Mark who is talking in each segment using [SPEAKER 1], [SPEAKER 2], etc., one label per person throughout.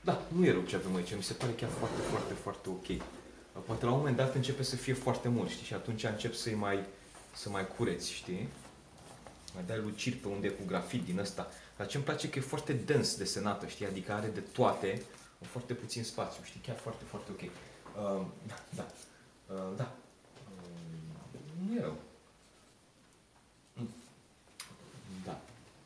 [SPEAKER 1] Da, nu e rău ce avem aici. Mi se pare chiar foarte, foarte, foarte ok. Poate la un moment dat începe să fie foarte mult, știi? Și atunci încep să mai cureți, știi? Mai dai luciri pe unde cu grafit din ăsta. Dar ce îmi place că e foarte dens desenată, știi? Adică are de toate, în foarte puțin spațiu, știi? Chiar foarte, foarte ok. Da. Da. Nu e rău. Da.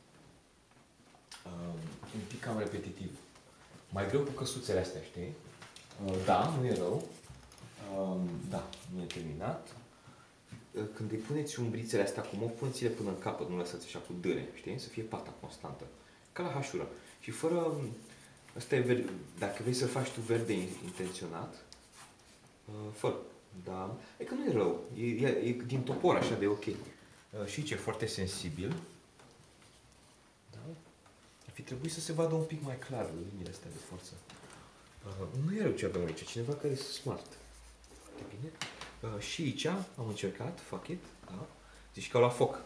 [SPEAKER 1] Un pic cam repetitiv. Mai greu cu căsuțele astea, știi? Da, nu e rău. Da, nu e terminat. Când îi puneți umbrițele astea cu mop, puneți-le până în capăt, nu lăsați așa cu dâre, știi? Să fie pata constantă. Ca la hașură. Și fără... Asta e verde. Dacă vrei să faci tu verde intenționat, fără. Da. E că nu e rău. E din topor așa de ok. Și ce e foarte sensibil. Da? Ar fi trebuit să se vadă un pic mai clar liniile astea de forță. Nu e rău ce avem aici. Cineva care e smart. Foarte bine. Și aici am încercat, fuck it, da? Zici că la foc.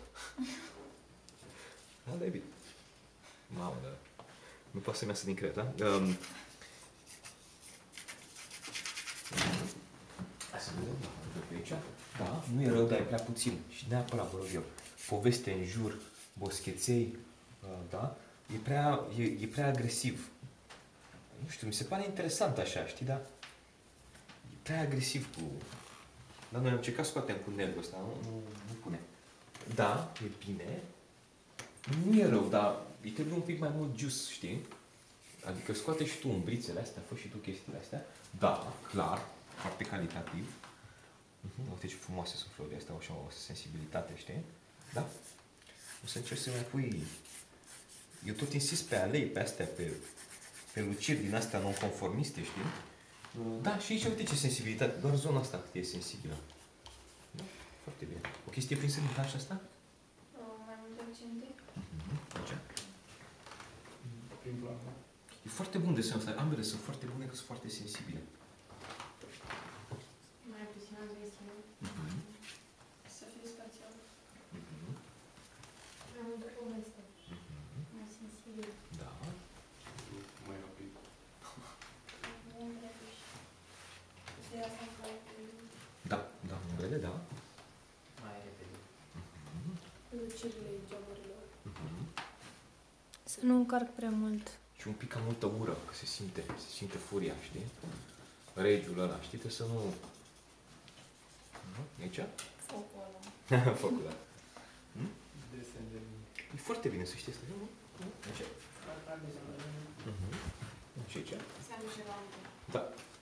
[SPEAKER 1] Da, David. Mamă, dar nu poate să-mi iasă din creier, da? Hai să vedem, pe aici. Da, nu e rău, dar e prea puțin. Și neapărat, vă rog eu, poveste în jur, boscheței, da? E prea agresiv. Nu știu, mi se pare interesant așa, știi, da? E prea agresiv cu... Dar noi am încercat să scoatem cu nervul ăsta, nu pune. Da, e bine. Nu e rău, dar îi trebuie un pic mai mult juice, știi? Adică scoate și tu umbrițele astea, fă și tu chestiile astea. Da, clar, foarte calitativ. Uite ce frumoase sunt florile astea, așa o sensibilitate, știi? Da? O să încerc să mai pui... Eu tot insist pe alei, pe astea, pe luciri din astea non-conformiste, știi? Da, și aici uite ce sensibilitate, doar zona asta cât e sensibilă. Da? Foarte bine. O chestie prinsă din tașa asta?
[SPEAKER 2] Mai multe accente.
[SPEAKER 1] Aici. E foarte bun desenul ăsta. Ambele sunt foarte bune, că sunt foarte sensibile.
[SPEAKER 2] Mai puțin agresiv. Să fie spațial. Mai multă poveste. Mai sensibil.
[SPEAKER 1] Da.
[SPEAKER 3] Mai rapid.
[SPEAKER 2] Mai repede. Să iasă în foarte...
[SPEAKER 1] Da, da, umbrele, da.
[SPEAKER 3] Mai repede.
[SPEAKER 2] Lucirile geamurilor.
[SPEAKER 4] Să nu încarc prea mult.
[SPEAKER 1] Și un pic ca multă ură, că se simte furia, știi? Regiul ăla, știi? Trebuie să nu... Aici?
[SPEAKER 2] Focul ăla.
[SPEAKER 1] Focul ăla.
[SPEAKER 3] Desen de mine.
[SPEAKER 1] E foarte bine să știi asta, nu? Aici? Și aici?
[SPEAKER 2] Înseamnă ceva.
[SPEAKER 1] Da.